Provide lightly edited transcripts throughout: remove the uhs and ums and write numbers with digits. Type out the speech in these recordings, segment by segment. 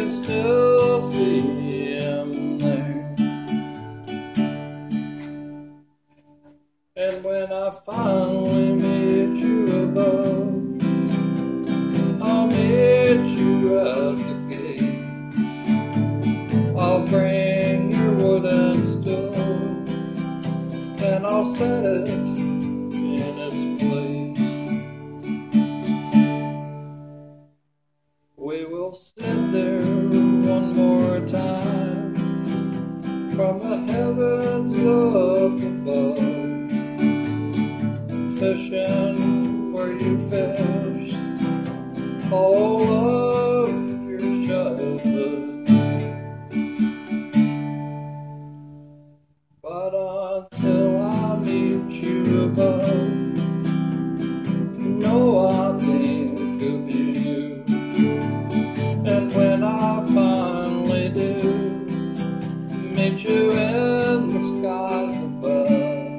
can still see him there. And when I finally meet you above, I'll meet you at the gate. I'll bring your wooden stool, and I'll set it in its place. We will sit there one more time from the heavens up above, fishing where you fished all of your childhood. But until I meet you above, you know I think of you. And when I finally do meet you in the sky above,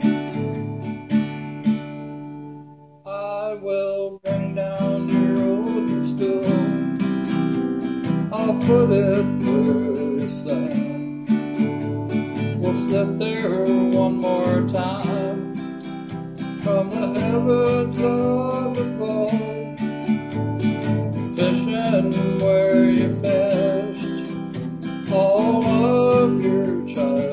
I will bring down your old stool. I'll put it where you sat. We'll sit there one more time from the heavens up above, fishing where you fished all of your childhood.